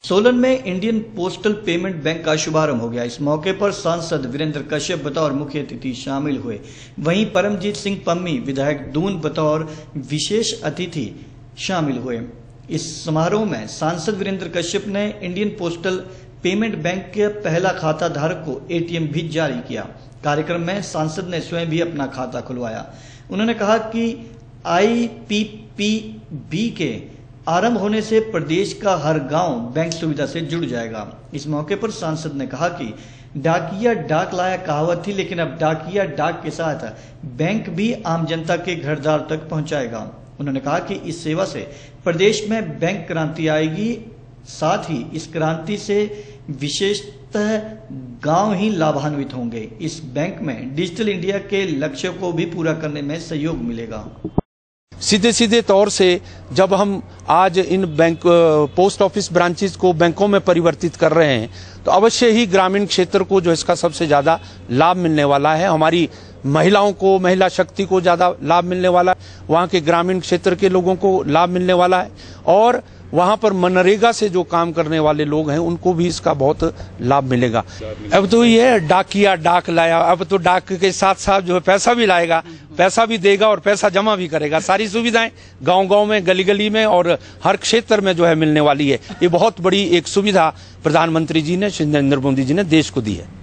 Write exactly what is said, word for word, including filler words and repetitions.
सोलन में Indian postal payment bank का शुभारंभ हो गया। इस मौके पर सांसद वीरेंद्र कश्यप बतौर मुख्य अतिथि शामिल हुए। वहीं परमजीत सिंह पम्मी विधायक दून बतौर विशेष अतिथि शामिल हुए। इस समारोह में सांसद वीरेंद्र कश्यप ने इंडियन पोस्टल पेमेंट बैंक के पहला खाता धारक को एटीएम भी जारी किया। कार्यक्रम में सांसद ने स्वयं भी अपना खाता खुलवाया। उन्होंने कहा कि आईपीपीबी के आरंभ होने से प्रदेश का हर गांव बैंक सुविधा से जुड़ जाएगा। इस मौके पर सांसद ने कहा कि डाकिया डाक लाया कहावत थी, लेकिन अब डाकिया डाक के साथ बैंक भी आम जनता के घर द्वार तक पहुंचाएगा। उन्होंने कहा कि इस सेवा से प्रदेश में बैंक क्रांति आएगी, साथ ही इस क्रांति से विशेषतः गांव ही लाभान्वित होंगे। इस बैंक में डिजिटल इंडिया के लक्ष्य को भी पूरा करने में सहयोग मिलेगा। सीधे सीधे तौर से जब हम आज इन बैंक पोस्ट ऑफिस ब्रांचेस को बैंकों में परिवर्तित कर रहे हैं तो अवश्य ही ग्रामीण क्षेत्र को जो इसका सबसे ज्यादा लाभ मिलने वाला है। हमारी महिलाओं को, महिला शक्ति को ज्यादा लाभ मिलने वाला है, वहाँ के ग्रामीण क्षेत्र के लोगों को लाभ मिलने वाला है और वहाँ पर मनरेगा से जो काम करने वाले लोग हैं उनको भी इसका बहुत लाभ मिलेगा। अब तो ये डाकिया डाक लाया, अब तो डाक के साथ साथ जो है पैसा भी लाएगा, पैसा भी देगा और पैसा जमा भी करेगा। सारी सुविधाएं गांव गांव में, गली गली में और हर क्षेत्र में जो है मिलने वाली है। ये बहुत बड़ी एक सुविधा प्रधानमंत्री जी ने, श्री नरेंद्र मोदी जी ने देश को दी है।